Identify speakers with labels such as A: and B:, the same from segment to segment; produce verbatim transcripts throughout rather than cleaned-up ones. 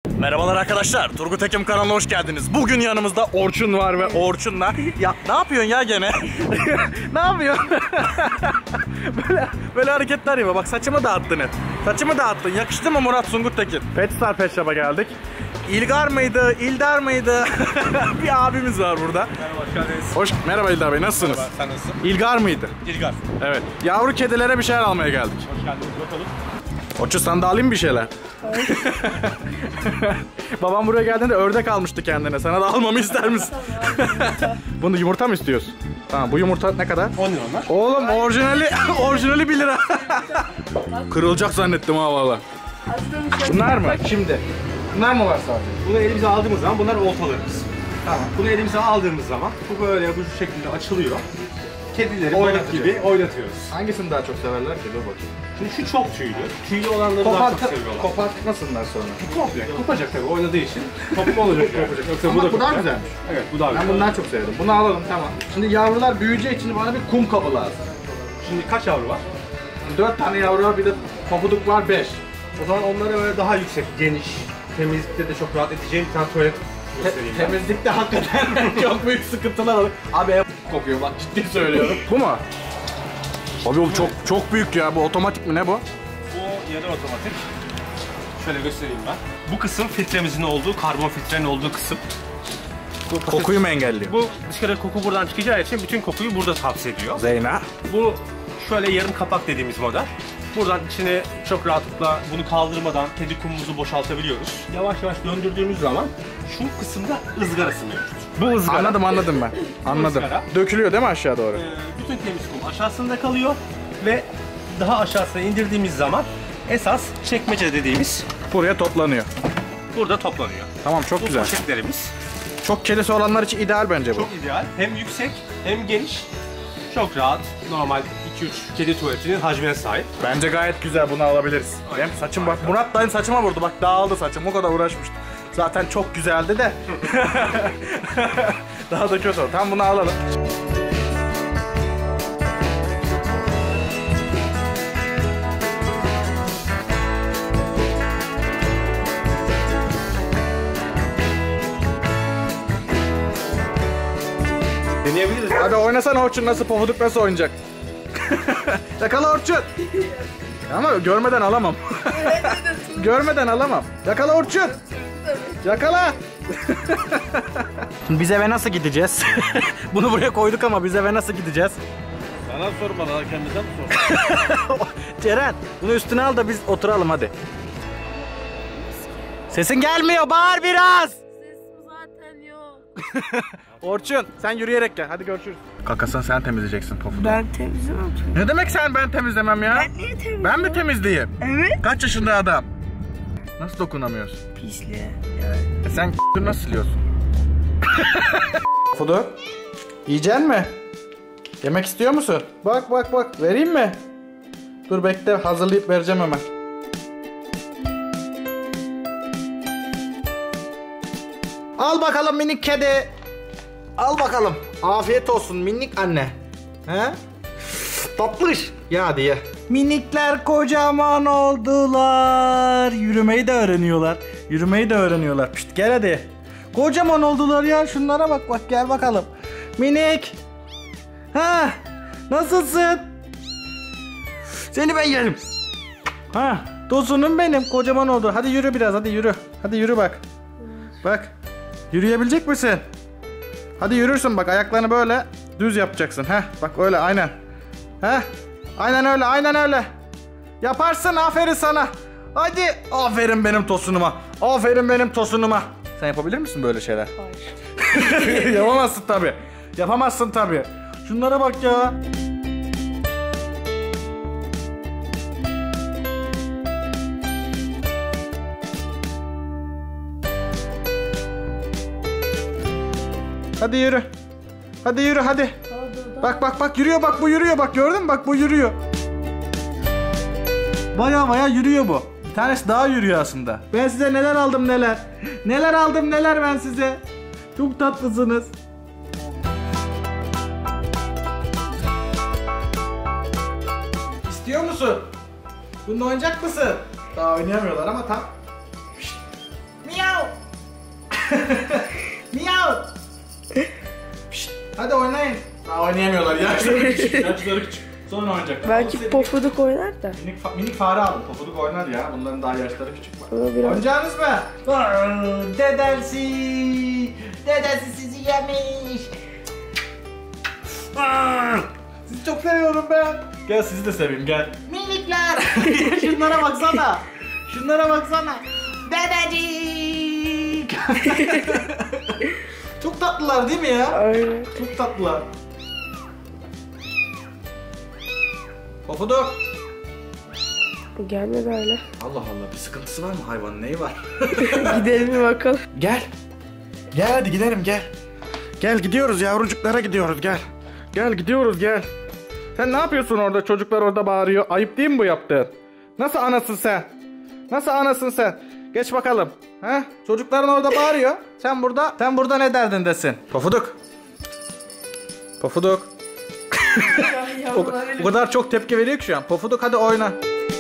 A: Merhabalar arkadaşlar, Turgut Ekim kanalına hoş geldiniz. Bugün yanımızda Orçun var ve Orçun'la... Ya ne yapıyorsun ya gene? Ne yapıyorsun? böyle, böyle hareketler yapıyor. Bak saçımı dağıttın hep. Saçımı dağıttın. Yakıştı mı Murat Sungut Tekin? Petstar Pet Shop'a geldik. İlgar mıydı, İldar mıydı? Bir abimiz var burada.
B: Merhaba, hoş geldiniz.
A: Hoş, merhaba İldar Bey, nasılsınız?
B: Merhaba, sen nasılsın?
A: İlgar mıydı?
B: İlgar.
A: Evet. Yavru kedilere bir şeyler almaya geldik.
B: Hoş geldiniz, bakalım.
A: Orçun sana da alayım bir şeyler. Babam buraya geldiğinde ördek almıştı kendine. Sana da almamı ister misin? Bunu yumurta mı istiyorsun? Tamam, bu yumurta ne kadar?
B: on lira onlar.
A: Oğlum orijinali orijinali bir lira. Kırılacak zannettim ha valla. Bunlar mı? Şimdi. Bunlar mı var sadece?
B: Bunu elimize aldığımız zaman bunlar oltalarımız. Tamam. Bunu elimize aldığımız zaman bu böyle bu şekilde açılıyor. Kedileri balık gibi oynatıyoruz.
A: Hangisini daha çok severler ki? Dur bakayım.
B: Şimdi şu çok tüylü. Tüylü olanları daha çok seviyorlar.
A: Kopartmasınlar sonra.
B: Komple. Kopacak tabii oynadığı için. Toplu olacak yani.
A: Yoksa bu da bu daha güzelmiş.
B: Evet, bu daha
A: Ben
B: güzel.
A: bundan çok sevdim. Bunu alalım, tamam. Şimdi yavrular büyüyeceği için bana bir kum kabı lazım.
B: Şimdi kaç yavru var?
A: Dört tane yavru var, bir de pofuduk var, beş.
B: O zaman onlara böyle daha yüksek, geniş, temizlikte de çok rahat edeceğim bir tane tuvalet göstereyim ben.
A: Temizlikte hakikaten çok büyük sıkıntılar olur. Abi ev kokuyor bak, ciddi söylüyorum. Bu mu? Abi o çok çok büyük ya. Bu otomatik mi, ne bu?
B: Bu yarı otomatik. Şöyle göstereyim ben. Bu kısım filtremizin olduğu, karbon filtrenin olduğu kısım.
A: Bu kokuyu mu engelliyor?
B: Bu dışarı koku buradan çıkacağı için bütün kokuyu burada hapsediyor.
A: Zeyna.
B: Bu şöyle yarım kapak dediğimiz model. Buradan içine çok rahatlıkla bunu kaldırmadan kedi kumumuzu boşaltabiliyoruz. Yavaş yavaş döndürdüğümüz zaman şu kısımda ızgarası mevcut. Bu ızgara.
A: Anladım anladım ben. Anladım.
B: ızgara.
A: Dökülüyor değil mi aşağı doğru?
B: Ee, bütün temiz kum aşağısında kalıyor ve daha aşağısına indirdiğimiz zaman esas çekmece dediğimiz
A: Buraya toplanıyor.
B: burada toplanıyor.
A: Tamam, çok
B: Bu
A: güzel.
B: poşetlerimiz
A: Çok kedisi olanlar için ideal bence bu.
B: çok ideal. Hem yüksek hem geniş. Çok rahat. Normal iki üç kedi tuvaletinin hacmine sahip.
A: Bence gayet güzel, bunu alabiliriz. Benim saçım bak, Murat dayın saçıma vurdu bak, dağıldı saçım, o kadar uğraşmıştım. Zaten çok güzeldi de. Daha da kötü oldu. Tamam, bunu alalım.
B: Deneyebiliriz.
A: Hadi oynasana Orçun, nasıl pofuduk nasıl oynayacak? Yakala Orçun. Ama görmeden alamam. Görmeden alamam. Yakala Orçun. Yakala. Biz eve nasıl gideceğiz? Bunu buraya koyduk ama biz eve nasıl gideceğiz?
B: Sana sorma lan, kendine mi sor?
A: Ceren, bunu üstüne al da biz oturalım hadi. Sesin gelmiyor, bağır biraz.
C: Sesim zaten yok.
A: Orçun, sen yürüyerek gel. Hadi görüşürüz. Kakasını sen temizleyeceksin pofudu.
C: Ben temizlemem.
A: Ne demek sen ben temizlemem ya?
C: Ben niye temizlemem?
A: Ben mi temizleyeyim?
C: Evet.
A: Kaç yaşında adam? Nasıl dokunamıyorsun?
C: Pisliğe.
A: E sen nasıl siliyorsun? Fudu, yiyecek mi? Yemek istiyor musun? Bak bak bak, vereyim mi? Dur bekle, hazırlayıp vereceğim hemen. Al bakalım minik kedi. Al bakalım. Afiyet olsun minik anne. He? Tatlış. Ya hadi ye. Minikler kocaman oldular. Yürümeyi de öğreniyorlar. Yürümeyi de öğreniyorlar. Pişt, gel hadi. Kocaman oldular ya. Şunlara bak bak, gel bakalım. Minik. Ha? Nasılsın? Seni ben yerim. Ha? Tosunum benim. Kocaman oldu. Hadi yürü biraz. Hadi yürü. Hadi yürü bak. Bak. Yürüyebilecek misin? Hadi yürürsün bak, ayaklarını böyle düz yapacaksın. Heh, bak öyle, aynen. Heh, aynen öyle, aynen öyle. Yaparsın, aferin sana. Hadi, aferin benim tosunuma. Aferin benim tosunuma. Sen yapabilir misin böyle şeyler? Hayır. Yapamazsın tabii. Yapamazsın tabii. Şunlara bak ya. Hadi yürü. Hadi yürü hadi. Bak bak bak, yürüyor bak, bu yürüyor bak, gördün mü, bak bu yürüyor. Baya baya yürüyor bu. Bir tanesi daha yürüyor aslında. Ben size neler aldım neler. Neler aldım neler ben size. Çok tatlısınız. İstiyor musun? Bununla oynayacak mısın? Daha oynayamıyorlar ama tam. Miyav. Miyav. Pişt, hadi oynayın. Daha oynayamıyorlar. Yaşları küçük. Yaşları küçük. Sonra oynayacaklar.
C: Belki Pofuduk oynar da.
A: Minik, fa minik fare aldım. Pofuduk oynar ya. Bunların daha yaşları küçük var.
C: Ama biraz...
A: Oynayacağınız mı? Dedesi. Dedesi sizi yemiş. Sizi çok seviyorum ben. Gel sizi de seveyim gel. Minikler. Şunlara baksana. Şunlara baksana. Dedecik. Çok tatlılar değil mi ya?
C: Aynen.
A: Çok tatlılar. Pofuduk.
C: Gelmedi hala.
A: Allah Allah, bir sıkıntısı var mı hayvanın, neyi var?
C: Gidelim bir bakalım.
A: Gel. Gel hadi gidelim gel. Gel gidiyoruz, yavrucuklara gidiyoruz, gel. Gel gidiyoruz gel. Sen ne yapıyorsun orada, çocuklar orada bağırıyor. Ayıp değil mi bu yaptığın? Nasıl anasın sen? Nasıl anasın sen? Geç bakalım. Ha? Çocukların orada bağırıyor. Sen burada, sen burada ne derdindesin? Pofuduk. Pofuduk. o, o kadar çok tepki veriyor ki şu an. Pofuduk hadi oyna.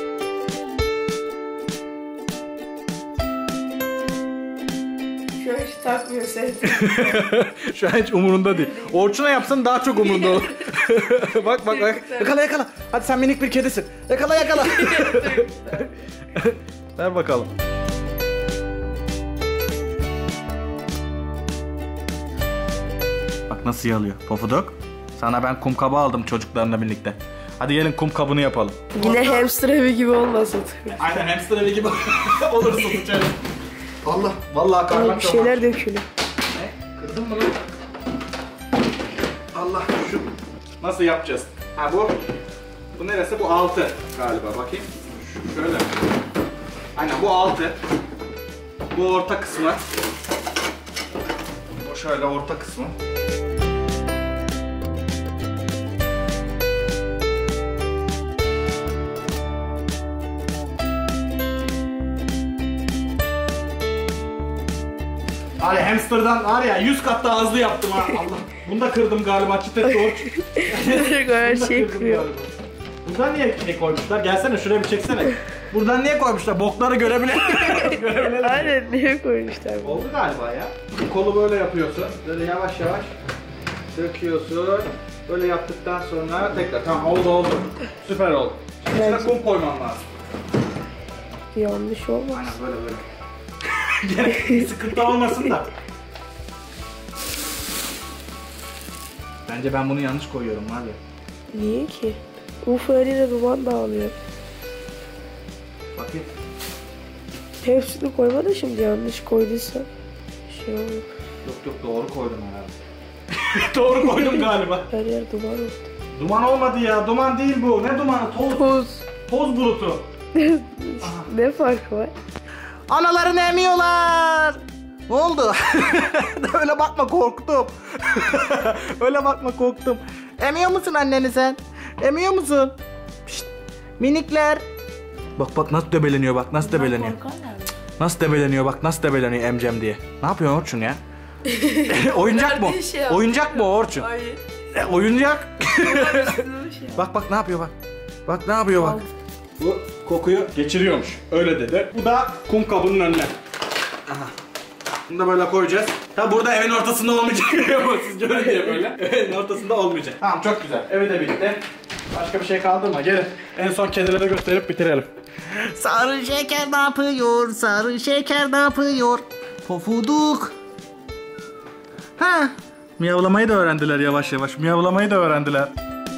C: Şu an hiç takmıyor seni.
A: Şu an hiç umurunda değil. Orçun'a yapsan daha çok umurunda olur. Bak bak bak. Yakala yakala. Hadi sen minik bir kedisin. Yakala yakala. Ver bakalım. Bak nasıl yalıyor. Pofuduk. Sana ben kum kabı aldım çocuklarla birlikte. Hadi gelin kum kabını yapalım.
C: Yine hamster evi gibi olmasın.
A: Aynen hamster evi gibi olursun içeri. Allah. Vallahi karnım
C: Bir şeyler dökülüyor.
A: Ne? Kırdın mı lan? Allah şu. Nasıl yapacağız? Ha bu. Bu neresi? Bu altı galiba. Bakayım. Şu, şöyle. Aynen bu altı. Bu orta kısmı. Bu şöyle orta kısmı. Abi hamsterdan var ya yüz kat daha hızlı yaptım ha. Allah. Bunu da kırdım galiba. Çitet doğru.
C: Her şey kırıyor.
A: Buradan niye ne koymuşlar? Gelsene şuraya bir çeksene. Buradan niye koymuşlar? Bokları görebilelim. görebilelim.
C: Aynen niye koymuşlar bunu?
A: Oldu galiba ya. Kolu böyle yapıyorsun. Böyle yavaş yavaş döküyorsun. Böyle yaptıktan sonra tekrar. Tamam oldu oldu. Süper oldu. Şimdi içine kum koyman lazım.
C: Yanlış olmaz.
A: Aynen böyle böyle. Gene sıkıntı olmasın da. Bence ben bunu yanlış koyuyorum abi.
C: Niye ki? Uf öyle duman dağılıyor.
A: Bakayım.
C: Hepsini koyma da şimdi yanlış koyduysa. Şey olur.
A: Yok yok doğru koydum herhalde. Doğru koydum galiba.
C: Her yer duman oldu.
A: Duman olmadı ya. Duman değil bu. Ne dumanı? Toz.
C: Toz.
A: Toz bulutu.
C: Ne farkı var?
A: Analarını emiyorlar. Ne oldu? Öyle bakma korktum. Öyle bakma korktum. Emiyor musun anneni sen? Emiyor musun? Pişt. Minikler. Bak bak nasıl debeleniyor bak nasıl debeleniyor. Nasıl debeleniyor bak nasıl debeleniyor emcem diye. Ne yapıyorsun Orçun ya? Oyuncak mı?
C: Şey
A: Oyuncak mı Orçun?
C: Hayır.
A: E, oyuncak.
C: Şey
A: bak bak ne yapıyor bak. Bak ne yapıyor bak. Bu kokuyu geçiriyormuş. Öyle dedi. Bu da kum kabının önüne. Aha. Bunu da böyle koyacağız. Tabi burada evin ortasında olmayacak. Siz görün diye böyle. Evin ortasında olmayacak. Tamam çok güzel. Evi de bitti. Başka bir şey kaldı mı? Gelin. En son kedilere gösterip bitirelim. Sarı şeker ne yapıyor? Sarı şeker ne yapıyor? Pofuduk. Ha. Miyavlamayı da öğrendiler yavaş yavaş. Miyavlamayı da öğrendiler.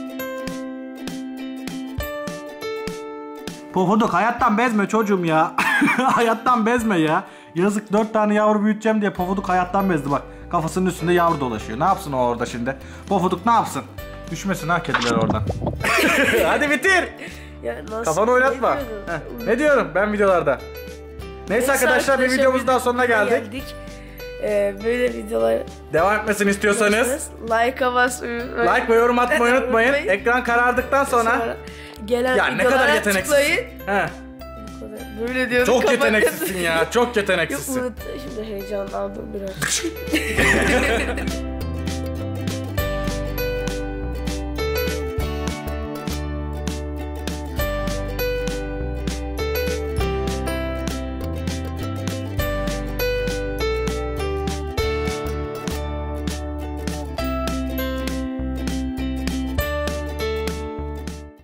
A: Pofuduk hayattan bezme çocuğum ya. Hayattan bezme ya. Yazık dört tane yavru büyüteceğim diye Pofuduk hayattan bezdi bak. Kafasının üstünde yavru dolaşıyor. Ne yapsın o orada şimdi? Pofuduk ne yapsın? Düşmesin ha kediler oradan. Hadi bitir.
C: Ya nasıl?
A: Kafanı oynatma. Heh, ne diyorum ben videolarda? Neyse,
C: Neyse
A: arkadaşlar,
C: arkadaşlar
A: bir videomuz daha sonuna geldik.
C: geldik. Ee, böyle videolar
A: Devam etmesini istiyorsanız
C: like'a basmayı unutmayın.
A: like ve yorum atmayı unutmayın.
C: Unutmayın.
A: Ekran karardıktan sonra,
C: Sonra gelen
A: ya ne kadar
C: videolara
A: yeteneksizsin.
C: tıklayın.
A: He.
C: Böyle diyordum.
A: Çok
C: kapat-
A: yeteneksizsin ya. Çok
C: Yok
A: yeteneksizsin.
C: unuttum şimdi heyecanlandım biraz.